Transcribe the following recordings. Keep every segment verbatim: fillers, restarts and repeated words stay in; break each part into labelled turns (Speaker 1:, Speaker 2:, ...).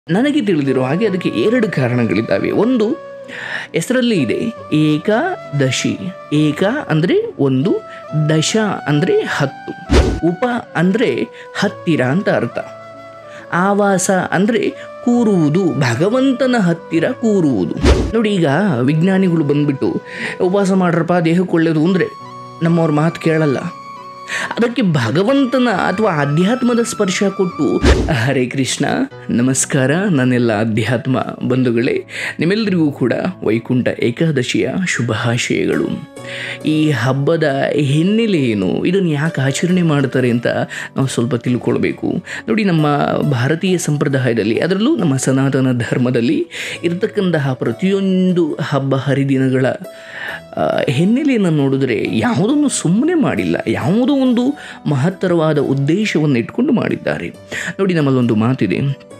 Speaker 1: ನನಗೆ ತಿಳಿದಿರೋ ಹಾಗೆ ಅದಕ್ಕೆ ಎರಡು ಕಾರಣಗಳಿದ್ದಾವೆ. ಒಂದು, ಹೆಸರಲ್ಲಿ ಇದೆ ಏಕಾದಶಿ. ಏಕ ಅಂದರೆ ಒಂದು, ದಶ ಅಂದರೆ ಹತ್ತು, ಉಪ ಅಂದರೆ ಹತ್ತಿರ ಅಂತ ಅರ್ಥ. ಆವಾಸ ಅಂದರೆ ಕೂರುವುದು, ಭಗವಂತನ ಹತ್ತಿರ ಕೂರುವುದು. ನೋಡಿ, ಈಗ ವಿಜ್ಞಾನಿಗಳು ಬಂದ್ಬಿಟ್ಟು ಉಪವಾಸ ಮಾಡ್ರಪ್ಪ ದೇಹಕ್ಕೆ ಒಳ್ಳೆಯದು ಅಂದರೆ ನಮ್ಮವ್ರ ಮಾತು ಕೇಳಲ್ಲ. ಅದಕ್ಕೆ ಭಗವಂತನ ಅಥವಾ ಅಧ್ಯಾತ್ಮದ ಸ್ಪರ್ಶ ಕೊಟ್ಟು, ಹರೇ ಕೃಷ್ಣ, ನಮಸ್ಕಾರ ನನ್ನೆಲ್ಲ ಅಧ್ಯಾತ್ಮ ಬಂಧುಗಳೇ, ನಿಮ್ಮೆಲ್ಲರಿಗೂ ಕೂಡ ವೈಕುಂಠ ಏಕಾದಶಿಯ ಶುಭಾಶಯಗಳು. ಈ ಹಬ್ಬದ ಹಿನ್ನೆಲೆ ಏನು, ಇದನ್ನು ಯಾಕೆ ಆಚರಣೆ ಮಾಡ್ತಾರೆ ಅಂತ ನಾವು ಸ್ವಲ್ಪ ತಿಳ್ಕೊಳ್ಬೇಕು. ನೋಡಿ, ನಮ್ಮ ಭಾರತೀಯ ಸಂಪ್ರದಾಯದಲ್ಲಿ, ಅದರಲ್ಲೂ ನಮ್ಮ ಸನಾತನ ಧರ್ಮದಲ್ಲಿ ಇರತಕ್ಕಂತಹ ಪ್ರತಿಯೊಂದು ಹಬ್ಬ ಹರಿದಿನಗಳ ಹಿನ್ನೆಲೆಯನ್ನು ನೋಡಿದ್ರೆ ಯಾವುದನ್ನು ಸುಮ್ಮನೆ ಮಾಡಿಲ್ಲ, ಯಾವುದೋ ಒಂದು ಮಹತ್ತರವಾದ ಉದ್ದೇಶವನ್ನು ಇಟ್ಕೊಂಡು ಮಾಡಿದ್ದಾರೆ. ನೋಡಿ, ನಮ್ಮಲ್ಲೊಂದು ಮಾತಿದೆ,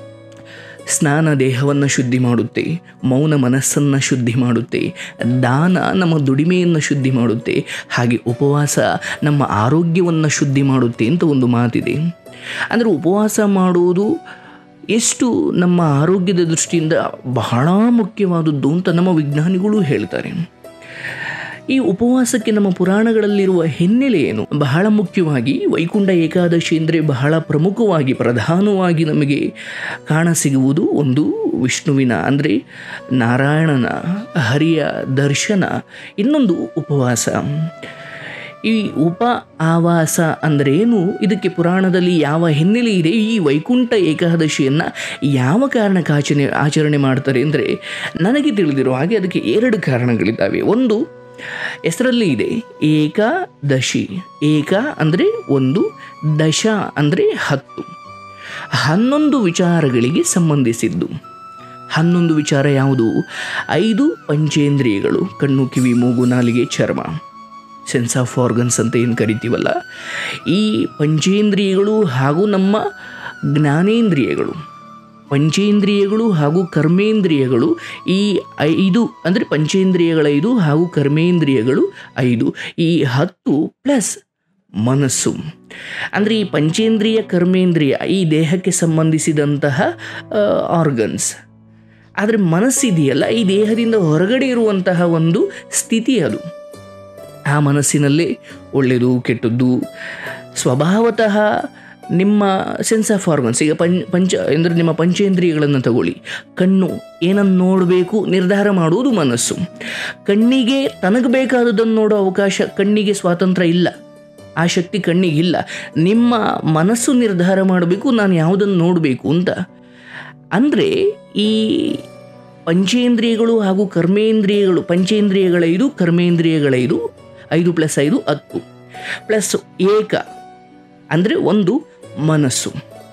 Speaker 1: ಸ್ನಾನ ದೇಹವನ್ನು ಶುದ್ಧಿ ಮಾಡುತ್ತೆ, ಮೌನ ಮನಸ್ಸನ್ನು ಶುದ್ಧಿ ಮಾಡುತ್ತೆ, ದಾನ ನಮ್ಮ ದುಡಿಮೆಯನ್ನು ಶುದ್ಧಿ ಮಾಡುತ್ತೆ, ಹಾಗೆ ಉಪವಾಸ ನಮ್ಮ ಆರೋಗ್ಯವನ್ನು ಶುದ್ಧಿ ಮಾಡುತ್ತೆ ಅಂತ ಒಂದು ಮಾತಿದೆ. ಅಂದರೆ ಉಪವಾಸ ಮಾಡುವುದು ಎಷ್ಟು ನಮ್ಮ ಆರೋಗ್ಯದ ದೃಷ್ಟಿಯಿಂದ ಬಹಳ ಮುಖ್ಯವಾದದ್ದು ಅಂತ ನಮ್ಮ ವಿಜ್ಞಾನಿಗಳು ಹೇಳ್ತಾರೆ. ಈ ಉಪವಾಸಕ್ಕೆ ನಮ್ಮ ಪುರಾಣಗಳಲ್ಲಿರುವ ಹಿನ್ನೆಲೆ ಏನು? ಬಹಳ ಮುಖ್ಯವಾಗಿ ವೈಕುಂಠ ಏಕಾದಶಿ ಅಂದರೆ ಬಹಳ ಪ್ರಮುಖವಾಗಿ ಪ್ರಧಾನವಾಗಿ ನಮಗೆ ಕಾಣಸಿಗುವುದು ಒಂದು ವಿಷ್ಣುವಿನ ಅಂದರೆ ನಾರಾಯಣನ ಹರಿಯ ದರ್ಶನ, ಇನ್ನೊಂದು ಉಪವಾಸ. ಈ ಉಪ ಆವಾಸ ಅಂದ್ರೇನು, ಇದಕ್ಕೆ ಪುರಾಣದಲ್ಲಿ ಯಾವ ಹಿನ್ನೆಲೆ ಇದೆ, ಈ ವೈಕುಂಠ ಏಕಾದಶಿಯನ್ನು ಯಾವ ಕಾರಣಕ್ಕೆ ಆಚರಣೆ ಆಚರಣೆ ಮಾಡ್ತಾರೆ ಅಂದರೆ ನನಗೆ ತಿಳಿದಿರೋ ಹಾಗೆ ಅದಕ್ಕೆ ಎರಡು ಕಾರಣಗಳಿದ್ದಾವೆ. ಒಂದು, ಹೆಸರಲ್ಲಿ ಇದೆ ಏಕಾದಶಿ. ಏಕ ಅಂದರೆ ಒಂದು, ದಶ ಅಂದರೆ ಹತ್ತು, ಹನ್ನೊಂದು ವಿಚಾರಗಳಿಗೆ ಸಂಬಂಧಿಸಿದ್ದು. ಹನ್ನೊಂದು ವಿಚಾರ ಯಾವುದು? ಐದು ಪಂಚೇಂದ್ರಿಯಗಳು, ಕಣ್ಣು, ಕಿವಿ, ಮೂಗು, ನಾಲಿಗೆ, ಚರ್ಮ, ಸೆನ್ಸ್ ಆಫ್ ಆರ್ಗನ್ಸ್ ಅಂತ ಏನು ಕರಿತೀವಲ್ಲ, ಈ ಪಂಚೇಂದ್ರಿಯಗಳು ಹಾಗೂ ನಮ್ಮ ಜ್ಞಾನೇಂದ್ರಿಯಗಳು, ಪಂಚೇಂದ್ರಿಯಗಳು ಹಾಗೂ ಕರ್ಮೇಂದ್ರಿಯಗಳು, ಈ ಐದು ಅಂದರೆ ಪಂಚೇಂದ್ರಿಯಗಳ ಐದು ಹಾಗೂ ಕರ್ಮೇಂದ್ರಿಯಗಳು ಐದು, ಈ ಹತ್ತು ಪ್ಲಸ್ ಮನಸ್ಸು. ಅಂದರೆ ಈ ಪಂಚೇಂದ್ರಿಯ ಕರ್ಮೇಂದ್ರಿಯ ಈ ದೇಹಕ್ಕೆ ಸಂಬಂಧಿಸಿದಂತಹ ಆರ್ಗನ್ಸ್. ಆದರೆ ಮನಸ್ಸಿದೆಯಲ್ಲ, ಈ ದೇಹದಿಂದ ಹೊರಗಡೆ ಇರುವಂತಹ ಒಂದು ಸ್ಥಿತಿ ಅದು. ಆ ಮನಸ್ಸಿನಲ್ಲೇ ಒಳ್ಳೆಯದು ಕೆಟ್ಟದ್ದು ಸ್ವಭಾವತಃ ನಿಮ್ಮ ಸೆನ್ಸ್ ಆಫ್ ಆರ್ಗನ್ಸ್, ಈಗ ಪಂಚ ಪಂಚ ಅಂದರೆ ನಿಮ್ಮ ಪಂಚೇಂದ್ರಿಯಗಳನ್ನು ತಗೊಳ್ಳಿ. ಕಣ್ಣು ಏನನ್ನು ನೋಡಬೇಕು ನಿರ್ಧಾರ ಮಾಡುವುದು ಮನಸ್ಸು. ಕಣ್ಣಿಗೆ ತನಗೆ ಬೇಕಾದದನ್ನು ನೋಡೋ ಅವಕಾಶ ಕಣ್ಣಿಗೆ ಸ್ವಾತಂತ್ರ್ಯ ಇಲ್ಲ, ಆ ಶಕ್ತಿ ಕಣ್ಣಿಗಿಲ್ಲ. ನಿಮ್ಮ ಮನಸ್ಸು ನಿರ್ಧಾರ ಮಾಡಬೇಕು ನಾನು ಯಾವುದನ್ನು ನೋಡಬೇಕು ಅಂತ. ಅಂದರೆ ಈ ಪಂಚೇಂದ್ರಿಯಗಳು ಹಾಗೂ ಕರ್ಮೇಂದ್ರಿಯಗಳು, ಪಂಚೇಂದ್ರಿಯಗಳೈದು ಕರ್ಮೇಂದ್ರಿಯಗಳೈದು, ಐದು ಪ್ಲಸ್ ಐದು ಹತ್ತು, ಪ್ಲಸ್ ಏಕ ಅಂದರೆ ಒಂದು ಮನಸ್ಸು.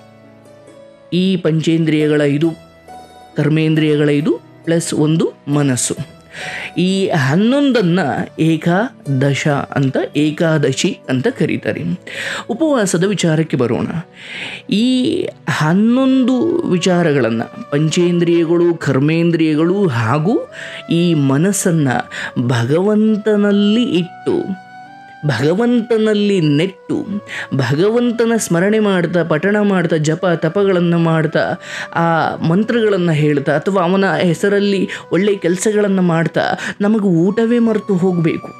Speaker 1: ಈ ಪಂಚೇಂದ್ರಿಯಗಳ ಐದು ಕರ್ಮೇಂದ್ರಿಯಗಳ ಐದು ಪ್ಲಸ್ ಒಂದು ಮನಸ್ಸು, ಈ ಹನ್ನೊಂದನ್ನು ಏಕಾದಶ ಅಂತ ಏಕಾದಶಿ ಅಂತ ಕರೀತಾರೆ. ಉಪವಾಸದ ವಿಚಾರಕ್ಕೆ ಬರೋಣ. ಈ ಹನ್ನೊಂದು ವಿಚಾರಗಳನ್ನು, ಪಂಚೇಂದ್ರಿಯಗಳು, ಕರ್ಮೇಂದ್ರಿಯಗಳು ಹಾಗೂ ಈ ಮನಸ್ಸನ್ನು ಭಗವಂತನಲ್ಲಿ ಇಟ್ಟು, ಭಗವಂತನಲ್ಲಿ ನೆಟ್ಟು, ಭಗವಂತನ ಸ್ಮರಣೆ ಮಾಡ್ತಾ, ಪಠಣ ಮಾಡ್ತಾ, ಜಪ ತಪಗಳನ್ನು ಮಾಡ್ತಾ, ಆ ಮಂತ್ರಗಳನ್ನು ಹೇಳ್ತಾ ಅಥವಾ ಅವನ ಹೆಸರಲ್ಲಿ ಒಳ್ಳೆಯ ಕೆಲಸಗಳನ್ನು ಮಾಡ್ತಾ ನಮಗೆ ಊಟವೇ ಮರೆತು ಹೋಗಬೇಕು.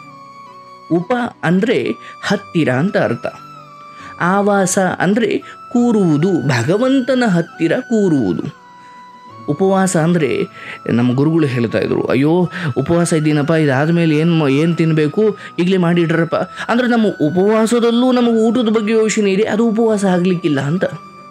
Speaker 1: ಉಪ ಅಂದರೆ ಹತ್ತಿರ ಅಂತ ಅರ್ಥ. ಆವಾಸ ಅಂದರೆ ಕೂರುವುದು, ಭಗವಂತನ ಹತ್ತಿರ ಕೂರುವುದು. ಉಪವಾಸ ಅಂದರೆ ನಮ್ಮ ಗುರುಗಳು ಹೇಳ್ತಾ ಇದ್ರು, ಅಯ್ಯೋ ಉಪವಾಸ ಇದ್ದೀನಪ್ಪ, ಇದಾದಮೇಲೆ ಏನು ಏನು ತಿನ್ನಬೇಕು ಈಗಲೇ ಮಾಡಿಡ್ರಪ್ಪ ಅಂದರೆ ನಮ್ಮ ಉಪವಾಸದಲ್ಲೂ ನಮಗೆ ಊಟದ ಬಗ್ಗೆ ಯೋಚನೆ ಇದೆ, ಅದು ಉಪವಾಸ ಆಗಲಿಕ್ಕಿಲ್ಲ ಅಂತ.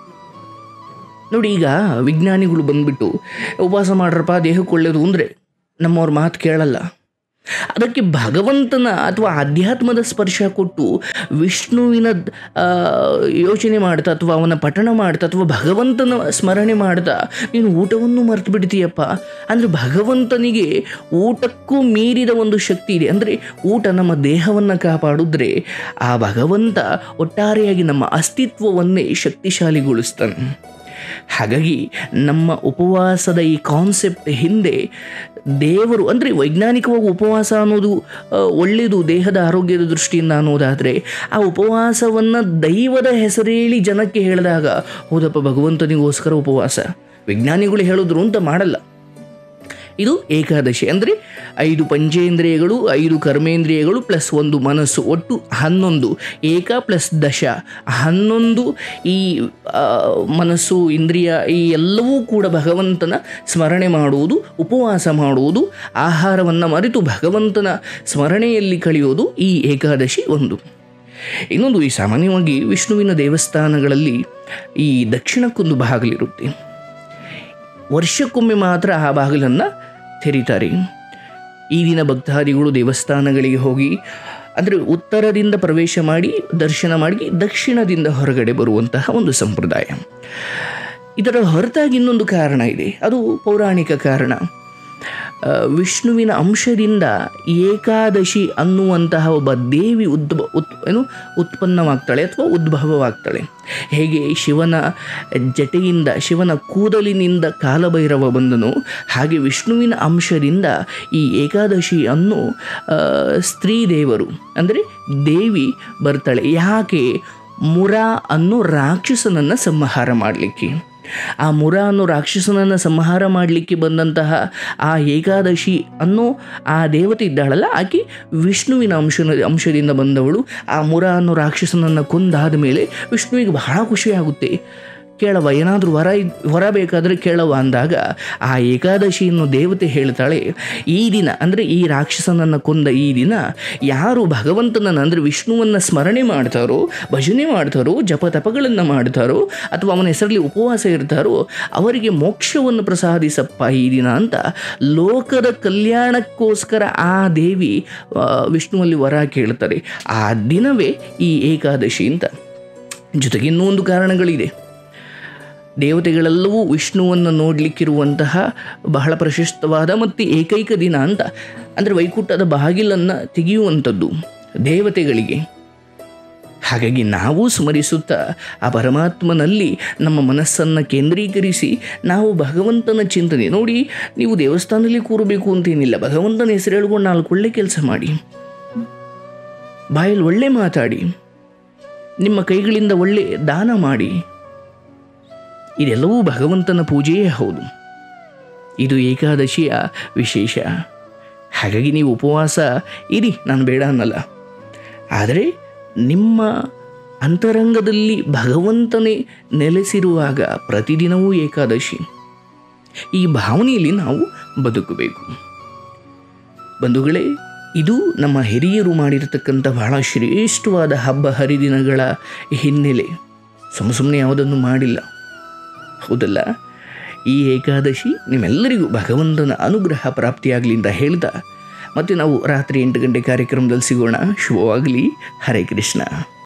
Speaker 1: ನೋಡಿ, ಈಗ ವಿಜ್ಞಾನಿಗಳು ಬಂದ್ಬಿಟ್ಟು ಉಪವಾಸ ಮಾಡ್ರಪ್ಪ ದೇಹಕ್ಕೆ ಒಳ್ಳೆಯದು ಅಂದರೆ ನಮ್ಮವ್ರ ಮಾತು ಕೇಳಲ್ಲ. ಅದಕ್ಕೆ ಭಗವಂತನ ಅಥವಾ ಅಧ್ಯಾತ್ಮದ ಸ್ಪರ್ಶ ಕೊಟ್ಟು ವಿಷ್ಣುವಿನ ಯೋಚನೆ ಮಾಡ್ತಾ ಅಥವಾ ಅವನ ಪಠಣ ಮಾಡ್ತಾ ಅಥವಾ ಭಗವಂತನ ಸ್ಮರಣೆ ಮಾಡ್ತಾ ನೀನು ಊಟವನ್ನು ಮರೆತು ಬಿಡ್ತೀಯಪ್ಪ ಅಂದರೆ ಭಗವಂತನಿಗೆ ಊಟಕ್ಕೂ ಮೀರಿದ ಒಂದು ಶಕ್ತಿ ಇದೆ. ಅಂದರೆ ಊಟ ನಮ್ಮ ದೇಹವನ್ನು ಕಾಪಾಡಿದ್ರೆ ಆ ಭಗವಂತ ಒಟ್ಟಾರೆಯಾಗಿ ನಮ್ಮ ಅಸ್ತಿತ್ವವನ್ನೇ ಶಕ್ತಿಶಾಲಿಗೊಳಿಸ್ತಾನೆ. ಹಾಗಾಗಿ ನಮ್ಮ ಉಪವಾಸದ ಈ ಕಾನ್ಸೆಪ್ಟ್ ಹಿಂದೆ ದೇವರು ಅಂದರೆ ವೈಜ್ಞಾನಿಕವಾಗಿ ಉಪವಾಸ ಅನ್ನೋದು ಒಳ್ಳೆಯದು ದೇಹದ ಆರೋಗ್ಯದ ದೃಷ್ಟಿಯಿಂದ ಅನ್ನೋದಾದರೆ, ಆ ಉಪವಾಸವನ್ನು ದೈವದ ಹೆಸರೇಳಿ ಜನಕ್ಕೆ ಹೇಳಿದಾಗ ಹೌದಪ್ಪ ಭಗವಂತನಿಗೋಸ್ಕರ ಉಪವಾಸ, ವಿಜ್ಞಾನಿಗಳು ಹೇಳಿದ್ರು ಅಂತ ಮಾಡಲ್ಲ. ಇದು ಏಕಾದಶಿ ಅಂದರೆ ಐದು ಪಂಚೇಂದ್ರಿಯಗಳು, ಐದು ಕರ್ಮೇಂದ್ರಿಯಗಳು ಪ್ಲಸ್ ಒಂದು ಮನಸ್ಸು, ಒಟ್ಟು ಹನ್ನೊಂದು. ಏಕ ಪ್ಲಸ್ ದಶ ಹನ್ನೊಂದು. ಈ ಮನಸ್ಸು, ಇಂದ್ರಿಯ ಈ ಎಲ್ಲವೂ ಕೂಡ ಭಗವಂತನ ಸ್ಮರಣೆ ಮಾಡುವುದು, ಉಪವಾಸ ಮಾಡುವುದು, ಆಹಾರವನ್ನು ಮರೆತು ಭಗವಂತನ ಸ್ಮರಣೆಯಲ್ಲಿ ಕಳೆಯೋದು ಈ ಏಕಾದಶಿ ಒಂದು. ಇನ್ನೊಂದು, ಈ ಸಾಮಾನ್ಯವಾಗಿ ವಿಷ್ಣುವಿನ ದೇವಸ್ಥಾನಗಳಲ್ಲಿ ಈ ದಕ್ಷಿಣಕ್ಕೊಂದು ಬಾಗಿಲಿರುತ್ತೆ. ವರ್ಷಕ್ಕೊಮ್ಮೆ ಮಾತ್ರ ಆ ಬಾಗಿಲನ್ನು ತೆರೀತಾರೆ. ಈ ದಿನ ಭಕ್ತಾದಿಗಳು ದೇವಸ್ಥಾನಗಳಿಗೆ ಹೋಗಿ ಅಂದರೆ ಉತ್ತರದಿಂದ ಪ್ರವೇಶ ಮಾಡಿ ದರ್ಶನ ಮಾಡಿ ದಕ್ಷಿಣದಿಂದ ಹೊರಗಡೆ ಬರುವಂತಹ ಒಂದು ಸಂಪ್ರದಾಯ. ಇದರ ಹೊರತಾಗಿ ಇನ್ನೊಂದು ಕಾರಣ ಇದೆ, ಅದು ಪೌರಾಣಿಕ ಕಾರಣ. ವಿಷ್ಣುವಿನ ಅಂಶದಿಂದ ಏಕಾದಶಿ ಅನ್ನುವಂತಹ ಒಬ್ಬ ದೇವಿ ಉದ್ಭವ ಉತ್ ಏನು ಉತ್ಪನ್ನವಾಗ್ತಾಳೆ ಅಥವಾ ಉದ್ಭವವಾಗ್ತಾಳೆ. ಹೇಗೆ ಶಿವನ ಜಟೆಯಿಂದ, ಶಿವನ ಕೂದಲಿನಿಂದ ಕಾಲಭೈರವ ಬಂದನು, ಹಾಗೆ ವಿಷ್ಣುವಿನ ಅಂಶದಿಂದ ಈ ಏಕಾದಶಿ ಅನ್ನೋ ಸ್ತ್ರೀ ದೇವರು ಅಂದರೆ ದೇವಿ ಬರ್ತಾಳೆ. ಯಾಕೆ? ಮುರ ಅನ್ನೋ ರಾಕ್ಷಸನನ್ನು ಸಂಹಾರ ಮಾಡಲಿಕ್ಕೆ. ಆ ಮುರ ಅನ್ನೋ ರಾಕ್ಷಸನನ್ನು ಸಂಹಾರ ಮಾಡಲಿಕ್ಕೆ ಬಂದಂತಹ ಆ ಏಕಾದಶಿ ಅನ್ನೋ ಆ ದೇವತೆ ಇದ್ದಾಳಲ್ಲ, ಆಕೆ ವಿಷ್ಣುವಿನ ಅಂಶ ಅಂಶದಿಂದ ಬಂದವಳು. ಆ ಮುರ ಅನ್ನೋ ರಾಕ್ಷಸನನ್ನು ಕೊಂದಾದ ಮೇಲೆ ವಿಷ್ಣುವಿಗೆ ಬಹಳ ಖುಷಿಯಾಗುತ್ತೆ. ಕೇಳವ, ಏನಾದರೂ ವರ ವರ ಬೇಕಾದರೆ ಕೇಳವ ಅಂದಾಗ ಆ ಏಕಾದಶಿಯನ್ನು ದೇವತೆ ಹೇಳ್ತಾಳೆ, ಈ ದಿನ ಅಂದರೆ ಈ ರಾಕ್ಷಸನನ್ನು ಕೊಂದ ಈ ದಿನ ಯಾರು ಭಗವಂತನನ್ನು ಅಂದರೆ ವಿಷ್ಣುವನ್ನು ಸ್ಮರಣೆ ಮಾಡ್ತಾರೋ, ಭಜನೆ ಮಾಡ್ತಾರೋ, ಜಪ ತಪಗಳನ್ನು ಮಾಡ್ತಾರೋ ಅಥವಾ ಅವನ ಹೆಸರಲ್ಲಿ ಉಪವಾಸ ಇರ್ತಾರೋ ಅವರಿಗೆ ಮೋಕ್ಷವನ್ನು ಪ್ರಸಾದಿಸಪ್ಪ ಈ ದಿನ ಅಂತ ಲೋಕದ ಕಲ್ಯಾಣಕ್ಕೋಸ್ಕರ ಆ ದೇವಿ ವಿಷ್ಣುವಲ್ಲಿ ವರ ಕೇಳ್ತಾರೆ. ಆ ದಿನವೇ ಈ ಏಕಾದಶಿ ಅಂತ. ಜೊತೆಗೆ ಇನ್ನೂ ಒಂದು ಕಾರಣಗಳಿದೆ. ದೇವತೆಗಳೆಲ್ಲವೂ ವಿಷ್ಣುವನ್ನು ನೋಡಲಿಕ್ಕಿರುವಂತಹ ಬಹಳ ಪ್ರಶಸ್ತವಾದ ಮತ್ತು ಏಕೈಕ ದಿನ ಅಂತ. ಅಂದರೆ ವೈಕುಂಠದ ಬಾಗಿಲನ್ನು ತೆಗೆಯುವಂಥದ್ದು ದೇವತೆಗಳಿಗೆ. ಹಾಗಾಗಿ ನಾವು ಸ್ಮರಿಸುತ್ತಾ ಆ ಪರಮಾತ್ಮನಲ್ಲಿ ನಮ್ಮ ಮನಸ್ಸನ್ನು ಕೇಂದ್ರೀಕರಿಸಿ ನಾವು ಭಗವಂತನ ಚಿಂತನೆ ನೋಡಿ. ನೀವು ದೇವಸ್ಥಾನದಲ್ಲಿ ಕೂರಬೇಕು ಅಂತೇನಿಲ್ಲ, ಭಗವಂತನ ಹೆಸರು ಹೇಳ್ಕೊಂಡು ನಾಲ್ಕು ಒಳ್ಳೆ ಕೆಲಸ ಮಾಡಿ, ಬಾಯಲ್ಲಿ ಒಳ್ಳೆ ಮಾತಾಡಿ, ನಿಮ್ಮ ಕೈಗಳಿಂದ ಒಳ್ಳೆ ದಾನ ಮಾಡಿ. ಇದೆಲ್ಲವೂ ಭಗವಂತನ ಪೂಜೆಯೇ ಹೌದು. ಇದು ಏಕಾದಶಿಯ ವಿಶೇಷ. ಹಾಗಾಗಿ ನೀವು ಉಪವಾಸ ಇರಿ, ನಾನು ಬೇಡ ಅನ್ನಲ್ಲ. ಆದರೆ ನಿಮ್ಮ ಅಂತರಂಗದಲ್ಲಿ ಭಗವಂತನೇ ನೆಲೆಸಿರುವಾಗ ಪ್ರತಿದಿನವೂ ಏಕಾದಶಿ, ಈ ಭಾವನೆಯಲ್ಲಿ ನಾವು ಬದುಕಬೇಕು. ಬಂಧುಗಳೇ, ಇದು ನಮ್ಮ ಹಿರಿಯರು ಮಾಡಿರತಕ್ಕಂಥ ಬಹಳ ಶ್ರೇಷ್ಠವಾದ ಹಬ್ಬ ಹರಿದಿನಗಳ ಹಿನ್ನೆಲೆ. ಸುಮ್ಮ ಸುಮ್ಮನೆ ಯಾವುದನ್ನು ಮಾಡಿಲ್ಲ, ಹೌದಲ್ಲ? ಈ ಏಕಾದಶಿ ನಿಮ್ಮೆಲ್ಲರಿಗೂ ಭಗವಂತನ ಅನುಗ್ರಹ ಪ್ರಾಪ್ತಿಯಾಗಲಿ ಅಂತ ಹೇಳ್ತಾ ಮತ್ತೆ ನಾವು ರಾತ್ರಿ ಎಂಟು ಗಂಟೆ ಕಾರ್ಯಕ್ರಮದಲ್ಲಿ ಸಿಗೋಣ. ಶುಭವಾಗಲಿ. ಹರೇ ಕೃಷ್ಣ.